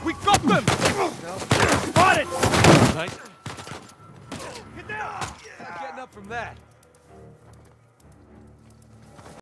We got them! Spotted! Nice. Get down! Not getting up from that.